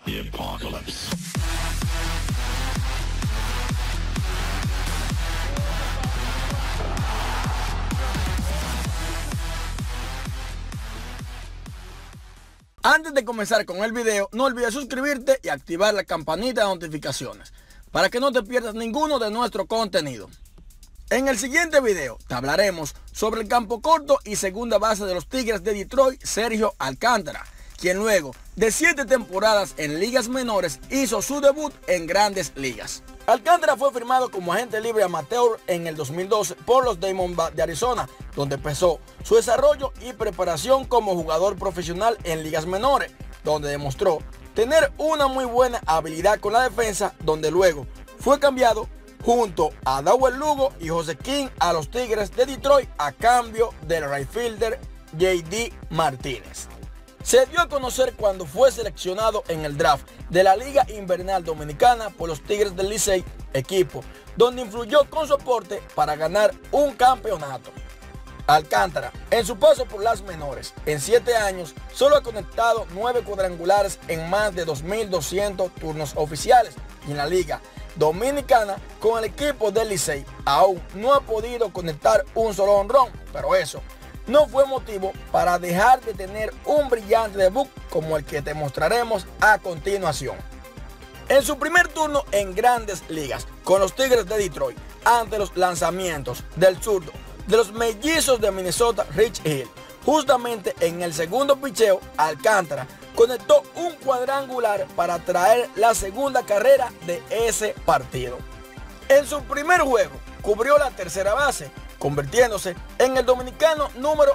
The apocalypse. Antes de comenzar con el video, no olvides suscribirte y activar la campanita de notificaciones para que no te pierdas ninguno de nuestro contenido. En el siguiente video te hablaremos sobre el campo corto y segunda base de los Tigres de Detroit, Sergio Alcántara, quien luego de 7 temporadas en ligas menores hizo su debut en grandes ligas. Alcántara fue firmado como agente libre amateur en el 2012 por los Diamondbacks de Arizona, donde empezó su desarrollo y preparación como jugador profesional en ligas menores, donde demostró tener una muy buena habilidad con la defensa, donde luego fue cambiado junto a Dawel Lugo y José King a los Tigres de Detroit a cambio del right fielder J.D. Martínez. Se dio a conocer cuando fue seleccionado en el draft de la Liga Invernal Dominicana por los Tigres del Licey, equipo donde influyó con su aporte para ganar un campeonato. Alcántara, en su paso por las menores, en 7 años, solo ha conectado 9 cuadrangulares en más de 2.200 turnos oficiales, y en la Liga Dominicana, con el equipo del Licey, aún no ha podido conectar un solo honrón, pero eso no fue motivo para dejar de tener un brillante debut como el que te mostraremos a continuación. En su primer turno en grandes ligas con los Tigres de Detroit, ante los lanzamientos del zurdo de los mellizos de Minnesota, Rich Hill, justamente en el segundo picheo, Alcántara conectó un cuadrangular para traer la segunda carrera de ese partido. En su primer juego cubrió la tercera base, convirtiéndose en el dominicano número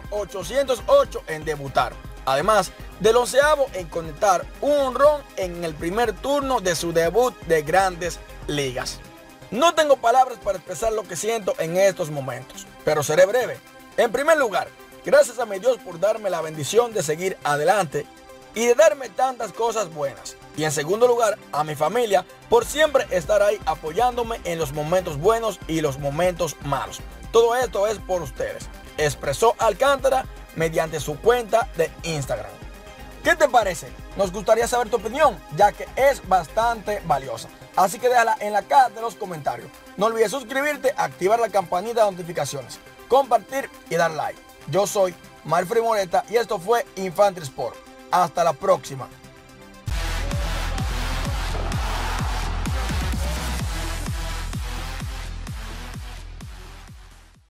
808 en debutar, además del 11º en conectar un honrón en el primer turno de su debut de grandes ligas. No tengo palabras para expresar lo que siento en estos momentos, pero seré breve. En primer lugar, gracias a mi Dios por darme la bendición de seguir adelante y de darme tantas cosas buenas. Y en segundo lugar, a mi familia por siempre estar ahí apoyándome en los momentos buenos y los momentos malos. Todo esto es por ustedes, expresó Alcántara mediante su cuenta de Instagram. ¿Qué te parece? Nos gustaría saber tu opinión, ya que es bastante valiosa. Así que déjala en la caja de los comentarios. No olvides suscribirte, activar la campanita de notificaciones, compartir y dar like. Yo soy Marfrey Moreta y esto fue Infantry Sport. Hasta la próxima.